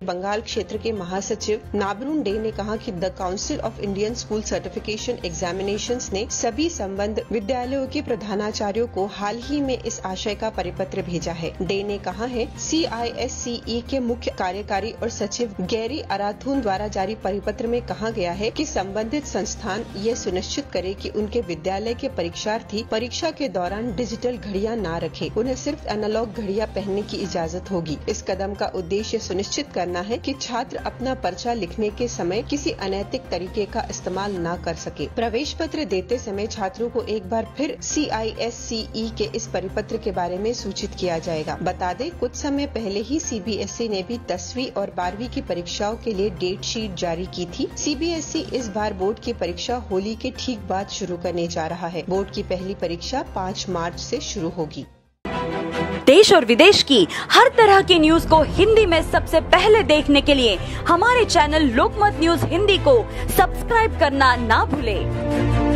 बंगाल क्षेत्र के महासचिव नाबरुन डे ने कहा कि the council of Indian school certification examinations ने सभी संबद्ध विद्यालयों के प्रधानाचार्यों को हाल ही में इस आशय का परिपत्र भेजा है। डे ने कहा है, CISCE के मुख्य कार्यकारी और सचिव गैरी अराथून द्वारा जारी परिपत्र में कहा गया है कि संबंधित संस्थान ये सुनिश्चित करे कि उनके विद्यालय के परीक्षार्थी परीक्षा के दौरान डिजिटल घड़ियां न रखें। उन्हें सिर्फ एनालॉग घड़ियां पहनने की इजाजत होगी। इस कदम का उद्देश्य सुनिश्चित करना है कि छात्र अपना पर्चा लिखने के समय किसी अनैतिक तरीके का इस्तेमाल न कर सके। प्रवेश पत्र देते समय छात्रों को एक बार फिर CISCE के इस परिपत्र के बारे में सूचित किया जाएगा। बता दें, कुछ समय पहले ही CBSE ने भी 10वीं और 12वीं की परीक्षाओं के लिए डेट शीट जारी की थी। CBSE इस बार बोर्ड की परीक्षा होली के ठीक बाद शुरू करने जा रहा है। बोर्ड की पहली परीक्षा 5 मार्च से शुरू होगी। देश और विदेश की हर तरह की न्यूज को हिंदी में सबसे पहले देखने के लिए हमारे चैनल लोकमत न्यूज हिंदी को सब्सक्राइब करना ना भूलें।